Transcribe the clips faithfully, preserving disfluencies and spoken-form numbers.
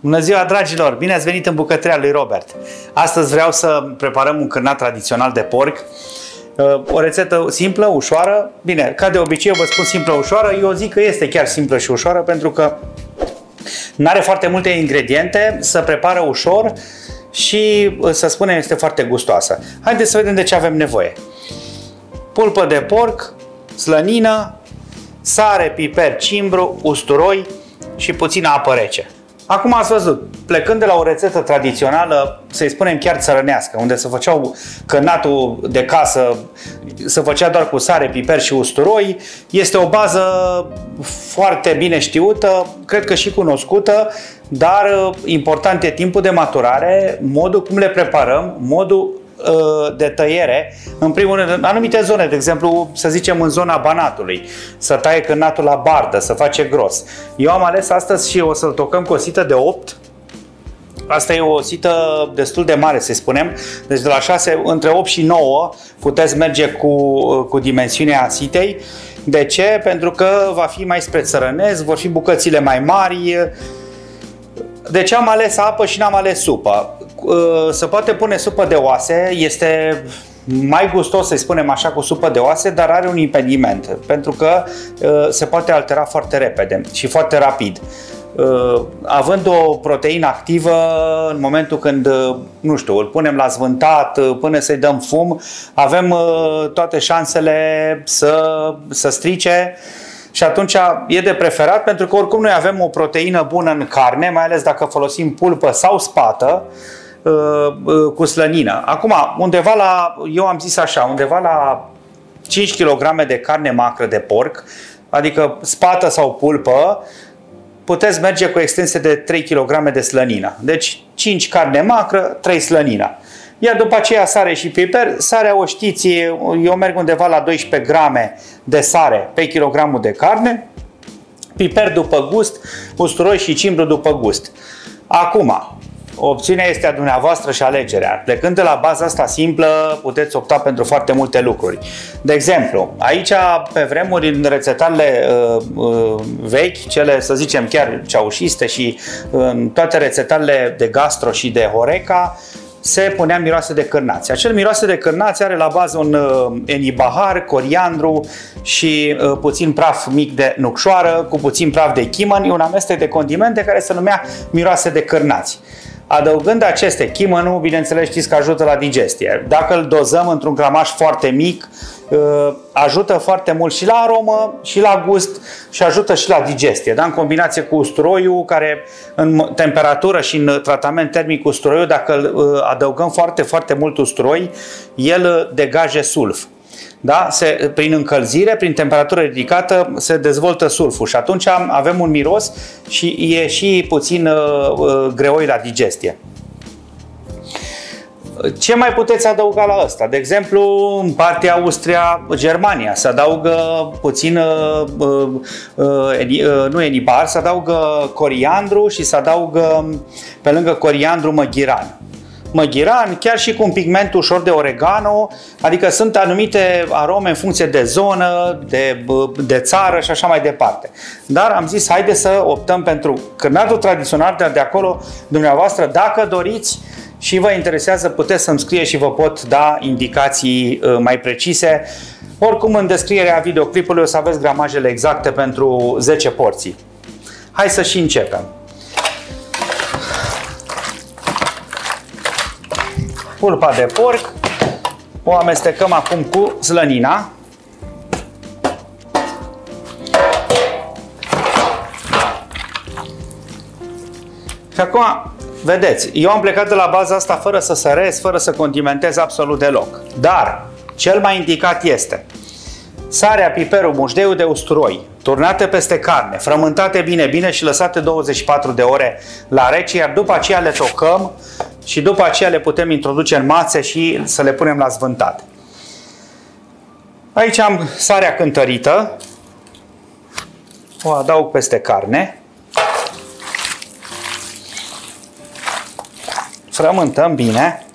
Bună ziua, dragilor! Bine ați venit în bucătăria lui Robert. Astăzi vreau să preparăm un cârnat tradițional de porc. O rețetă simplă, ușoară. Bine, ca de obicei vă spun simplă, ușoară. Eu zic că este chiar simplă și ușoară pentru că nu are foarte multe ingrediente, se prepară ușor și, să spunem, este foarte gustoasă. Haideți să vedem de ce avem nevoie. Pulpă de porc, slănină, sare, piper, cimbru, usturoi și puțină apă rece. Acum ați văzut, plecând de la o rețetă tradițională, să-i spunem chiar țărănească, unde se făceau cârnatul de casă, se făcea doar cu sare, piper și usturoi, este o bază foarte bine știută, cred că și cunoscută, dar important e timpul de maturare, modul cum le preparăm, modul de tăiere, în primul rând, în anumite zone, de exemplu, să zicem în zona Banatului, să taie cârnatul la bardă, să face gros. Eu am ales astăzi și o să-l tocăm cu o sită de opt. Asta e o sită destul de mare, să spunem. Deci de la șase, între opt și nouă puteți merge cu, cu dimensiunea sitei. De ce? Pentru că va fi mai spre țărănesc, vor fi bucățile mai mari. De ce am ales apă și n-am ales supă? Se poate pune supă de oase, este mai gustos, să spunem așa, cu supă de oase, dar are un impediment, pentru că se poate altera foarte repede și foarte rapid. Având o proteină activă, în momentul când, nu știu, îl punem la zvântat până să-i dăm fum, avem toate șansele să, să strice. Și atunci e de preferat, pentru că oricum noi avem o proteină bună în carne, mai ales dacă folosim pulpă sau spată cu slănină. Acum, undeva la, eu am zis așa, undeva la cinci kilograme de carne macră de porc, adică spată sau pulpă, puteți merge cu extensie de trei kilograme de slănină. Deci cinci carne macră, trei slănină. Iar după aceea sare și piper. Sarea, o știți, eu merg undeva la doisprezece grame de sare pe kilogramul de carne, piper după gust, usturoi și cimbru după gust. Acum, opțiunea este a dumneavoastră și alegerea. Plecând de la baza asta simplă, puteți opta pentru foarte multe lucruri. De exemplu, aici, pe vremuri, în rețetarele uh, uh, vechi, cele, să zicem, chiar ceaușiste și în uh, toate rețetarele de gastro și de Horeca, se punea miroase de cârnați. Acel miroase de cârnați are la bază un uh, enibahar, coriandru și uh, puțin praf mic de nucșoară, cu puțin praf de chimăn, un amestec de condimente care se numea miroase de cârnați. Adăugând aceste, chimănul, bineînțeles, știți că ajută la digestie. Dacă îl dozăm într-un gramaj foarte mic, ajută foarte mult și la aromă, și la gust, și ajută și la digestie. Da? În combinație cu usturoiul, care în temperatură și în tratament termic cu usturoiul, dacă adăugăm foarte, foarte mult usturoi, el degaje sulf. Da? Se, prin încălzire, prin temperatură ridicată, se dezvoltă sulful și atunci avem un miros și e și puțin uh, greoi la digestie. Ce mai puteți adăuga la asta? De exemplu, în partea Austria-Germania se adaugă puțin, uh, uh, nu enibar, se adaugă coriandru și se adaugă pe lângă coriandru măghiran. Măghiran, chiar și cu un pigment ușor de oregano, adică sunt anumite arome în funcție de zonă, de, de țară și așa mai departe. Dar am zis, haide să optăm pentru cârnatul tradițional de acolo, dumneavoastră, dacă doriți și vă interesează, puteți să-mi scrie și vă pot da indicații mai precise. Oricum, în descrierea videoclipului o să aveți gramajele exacte pentru zece porții. Hai să și începem. Pulpa de porc o amestecăm acum cu slănina. Și acum, vedeți, eu am plecat de la baza asta fără să săresc, fără să condimentez absolut deloc. Dar cel mai indicat este sarea, piperul, mușdeiul de usturoi, turnate peste carne, frământate bine, bine și lăsate douăzeci și patru de ore la rece, iar după aceea le tocăm și după aceea le putem introduce în mațe și să le punem la zvântat. Aici am sarea cântărită, o adaug peste carne, frământăm bine.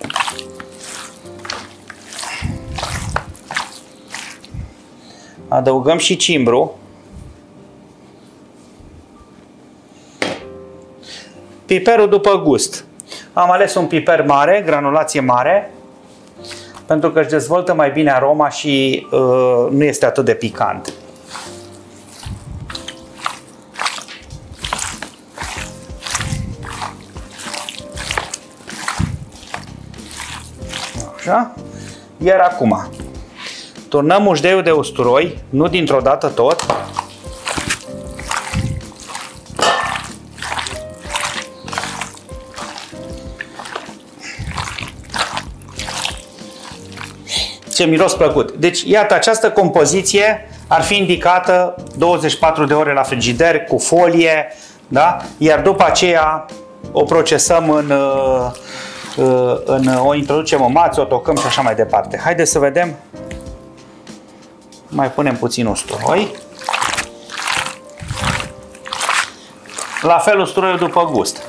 Adăugăm și cimbru. Piperul după gust. Am ales un piper mare, granulație mare, pentru că își dezvoltă mai bine aroma și uh, nu este atât de picant. Așa. Iar acum turnăm mușdeiul de usturoi, nu dintr-o dată tot. Ce miros plăcut. Deci, iată, această compoziție ar fi indicată douăzeci și patru de ore la frigider cu folie, da? Iar după aceea o procesăm în, în o introducem în mață, o tocăm și așa mai departe. Haideți să vedem. Mai punem puțin usturoi. La fel usturoiul după gust.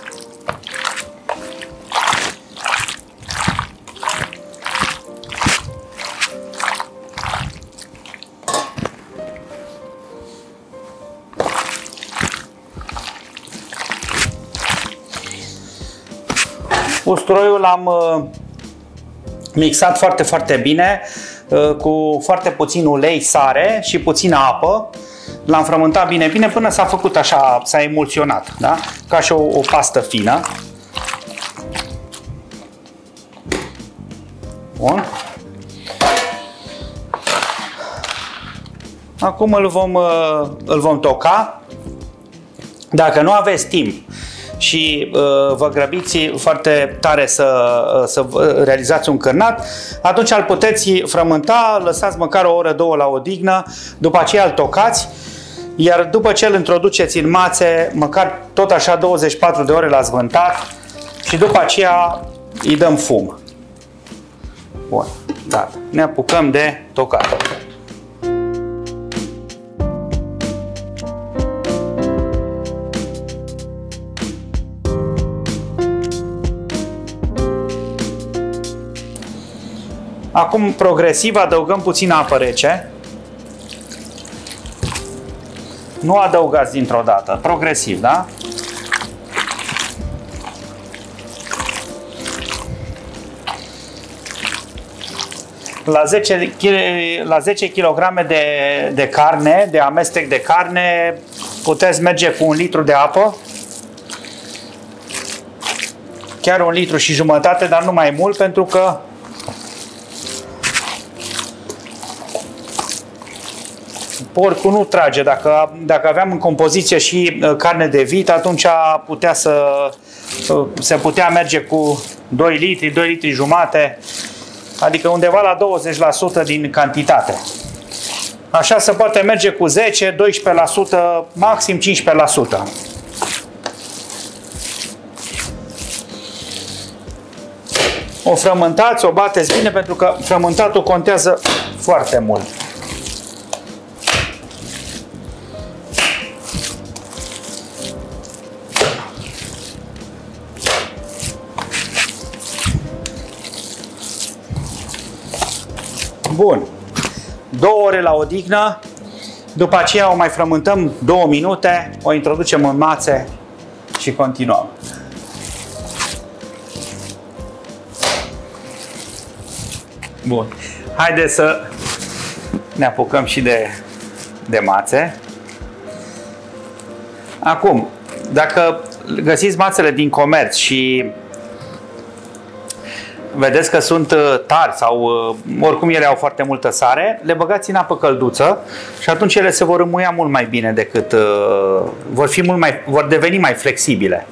Usturoiul l-am mixat foarte, foarte bine cu foarte puțin ulei, sare și puțină apă. L-am frământat bine, bine până s-a făcut așa, s-a emulsionat, da? Ca și o, o pastă fină. Bun. Acum îl vom, îl vom toca. Dacă nu aveți timp și uh, vă grăbiți foarte tare să, uh, să realizați un cârnat, atunci îl puteți frământa, lăsați măcar o oră, două la odihnă, după aceea îl tocați, iar după ce îl introduceți în mațe, măcar tot așa douăzeci și patru de ore la zvântat și după aceea îi dăm fum. Bun, da. Ne apucăm de tocat. Acum, progresiv, adăugăm puțină apă rece. Nu adăugați dintr-o dată, progresiv, da? La zece, la zece kilograme de, de carne, de amestec de carne, puteți merge cu un litru de apă. Chiar un litru și jumătate, dar nu mai mult, pentru că porcul nu trage. Dacă, dacă aveam în compoziție și carne de vit, atunci putea să, se putea merge cu doi litri, doi litri jumate, adică undeva la douăzeci la sută din cantitate. Așa se poate merge cu zece, doisprezece la sută, maxim cincisprezece la sută. O frământați, o bateți bine, pentru că frământatul contează foarte mult. Bun. Două ore la odihnă, după aceea o mai frământăm două minute, o introducem în mațe și continuăm. Bun. Haideți să ne apucăm și de, de mațe. Acum, dacă găsiți mațele din comerț și vedeți că sunt tari sau oricum ele au foarte multă sare, le băgați în apă călduță și atunci ele se vor înmuia mult mai bine decât vor fi mult mai vor deveni mai flexibile.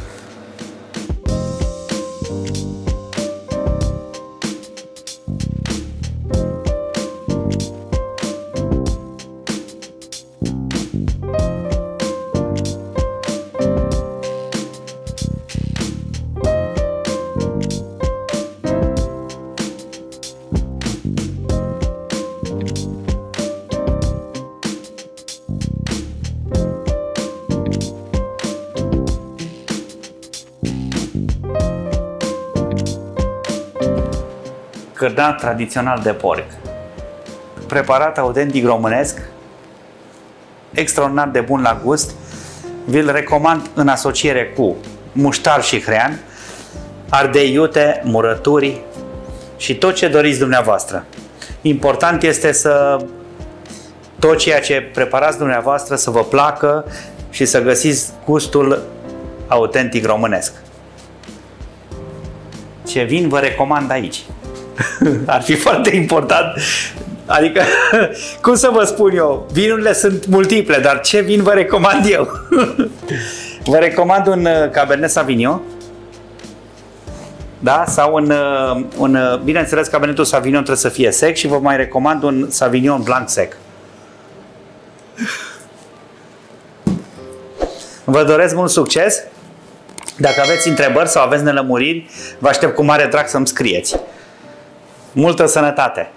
Cârnat tradițional de porc, preparat autentic românesc, extraordinar de bun la gust. Vi-l recomand în asociere cu muștar și hrean, ardei iute, murături și tot ce doriți dumneavoastră. Important este să tot ceea ce preparați dumneavoastră să vă placă și să găsiți gustul autentic românesc. Ce vin vă recomand aici? Ar fi foarte important. Adică, cum să vă spun eu, vinurile sunt multiple, dar ce vin vă recomand eu? Vă recomand un Cabernet Sauvignon, da? Sau un, un, bineînțeles, Cabernetul Sauvignon trebuie să fie sec și vă mai recomand un Sauvignon Blanc sec. Vă doresc mult succes. Dacă aveți întrebări sau aveți nelămuriri, vă aștept cu mare drag să-mi scrieți. Multă sănătate!